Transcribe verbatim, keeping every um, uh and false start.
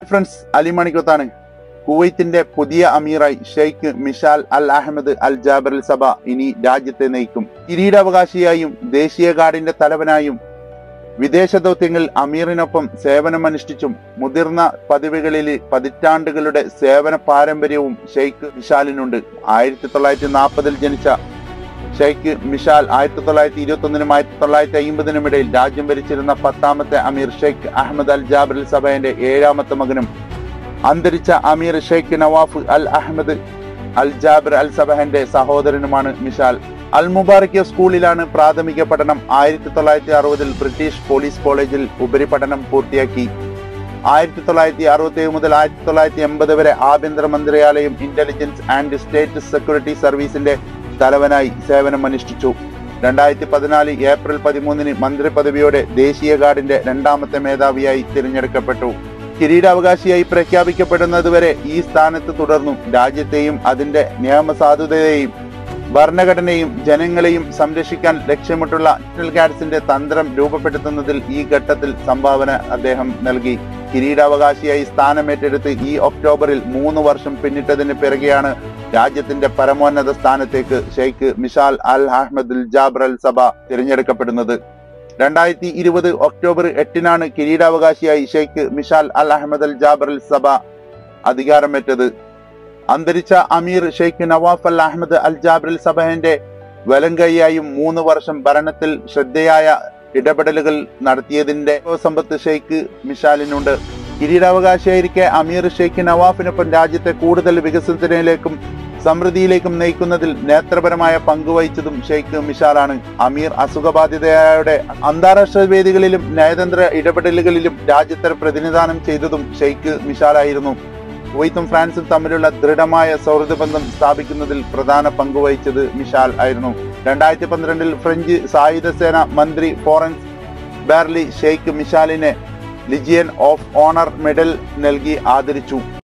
Friends, Ali മണിക്കത്താണ്. കുവൈത്തിന്റെ പുതിയ അമീറായി Sheikh Mishal Al Ahmad Al Jaber Al Sabah ഇനി രാജ്യത്തെ നയിക്കും. കിരീടാവകാശിയായും ദേശീയ ഗാർഡിന്റെ തലവനായും വിദേശ ദൗത്യങ്ങളിൽ അമീറിനൊപ്പം സേവനമനുഷ്ഠിച്ചും മുതിർന്ന പദവികളിൽ പതിറ്റാണ്ടുകളുടെ സേവന പാരമ്പര്യവും ഷെയ്ഖ് മിഷാലിനുണ്ട്. ആയിരത്തി തൊള്ളായിരത്തി നാൽപ്പതിൽ ജനിച്ച ഷെയ്ഖ് മിഷാൽ ആയിരത്തി തൊള്ളായിരത്തി ഇരുപത്തി ഒന്നിനും ആയിരത്തി തൊള്ളായിരത്തി അയ്മ്പതിനും ഇടയിൽ രാജ്യം ഭരിച്ചിരുന്ന പത്താമത്തെ അമീർ Sheikh Ahmad Al Jaber Al സബയുടെ ഏഴാമത്തെ മകനും അന്തരിച്ച അമീർ Sheikh Nawaf Al Ahmad Al Jaber Al സബഹന്റെ സഹോദരനുമാണ് മിഷാൽ. അൽ മുബാറക്കിയ സ്കൂളിലാണ് പ്രാഥമിക പഠനം. ആയിരത്തി തൊള്ളായിരത്തി അറുപതിൽ ബ്രിട്ടീഷ് പോലീസ് കോളേജിൽ ഉപരിപഠനം പൂർത്തിയാക്കി. ആയിരത്തി തൊള്ളായിരത്തി അറുപത്തി ഏഴ് മുതൽ ആയിരത്തി തൊള്ളായിരത്തി എൺപത് വരെ ആഭ്യന്തര മന്ത്രാലയം ഇന്റലിജൻസ് ആൻഡ് സ്റ്റേറ്റ് സെക്യൂരിറ്റി സർവീസിന്റെ തലവനായി സേവനമനുഷ്ഠിച്ചു. രണ്ടായിരത്തി പതിനാല് ഏപ്രിൽ പതിമൂന്നിന് മന്ത്രി പദവിയോടെ ദേശീയ ഗാർഡിന്റെ രണ്ടാമത്തെ മേധാവിയായി തിരഞ്ഞെടുക്കപ്പെട്ടു. കിരീടാവകാശിയായി പ്രഖ്യാപിക്കപ്പെടുന്നതുവരെ ഈ സ്ഥാനത്ത് തുടർന്നു. രാജ്യത്തെയും അതിന്റെ നിയമസാധുതയെയും ഭരണഘടനയും ജനങ്ങളെയും സംരക്ഷിക്കാൻ ലക്ഷ്യമിട്ടുള്ള നാഷണൽ ഗാർഡ്സിന്റെ തന്ത്രം രൂപപ്പെടുത്തുന്നതിൽ ഈ ഘട്ടത്തിൽ സംഭാവന അദ്ദേഹം നൽകി. കിരീടാവകാശിയായി സ്ഥാനമേറ്റെടുത്ത് ഈ ഒക്ടോബറിൽ മൂന്ന് വർഷം പിന്നിട്ടതിന് പിറകെയാണ് രാജ്യത്തിന്റെ പരമോന്നത സ്ഥാനത്തേക്ക് Sheikh Mishal Al Ahmad Al Jaber Al Sabah തിരഞ്ഞെടുക്കപ്പെടുന്നത്. രണ്ടായിരത്തി ഇരുപത് ഒക്ടോബർ എട്ടിനാണ് കിരീടാവകാശിയായി Sheikh Mishal Al Ahmad Al Jaber Al Sabah അധികാരമേറ്റത്. അന്തരിച്ച അമീർ Sheikh Nawaf Al Ahmad Al Jaber Al സബഹന്റെ വലങ്കൈയായും മൂന്ന് വർഷം ഭരണത്തിൽ ശ്രദ്ധേയായ ഇടപെടലുകൾ നടത്തിയതിന്റെ സമ്പത്ത് ഷെയ്ഖ് മിഷാലിനുണ്ട്. കിരീടാവകാശിയായിരിക്കെ അമീർ ഷെയ്ഖ് നവാഫിനൊപ്പം രാജ്യത്തെ കൂടുതൽ വികസനത്തിലേക്കും സമൃദ്ധിയിലേക്കും നയിക്കുന്നതിൽ നേത്രപരമായ പങ്കുവഹിച്ചതും ഷെയ്ഖ് മിഷാലാണ്. അമീർ അസുഖബാധിതയായുടെ അന്താരാഷ്ട്ര വേദികളിലും നയതന്ത്ര ഇടപെടലുകളിലും രാജ്യത്തെ പ്രതിനിധാനം ചെയ്തതും ഷെയ്ഖ് മിഷാലായിരുന്നു. കുവൈത്തും ഫ്രാൻസും തമ്മിലുള്ള ദൃഢമായ സൗഹൃദ ബന്ധം സ്ഥാപിക്കുന്നതിൽ പ്രധാന പങ്കുവഹിച്ചത് മിഷാൽ ആയിരുന്നു. രണ്ടായിരത്തി പന്ത്രണ്ടിൽ ഫ്രഞ്ച് സായുധ സേന മന്ത്രി ഫ്ലോറൻസ് ബാർലി ഷെയ്ഖ് മിഷാലിനെ ലിജിയൻ ഓഫ് ഓണർ മെഡൽ നൽകി ആദരിച്ചു.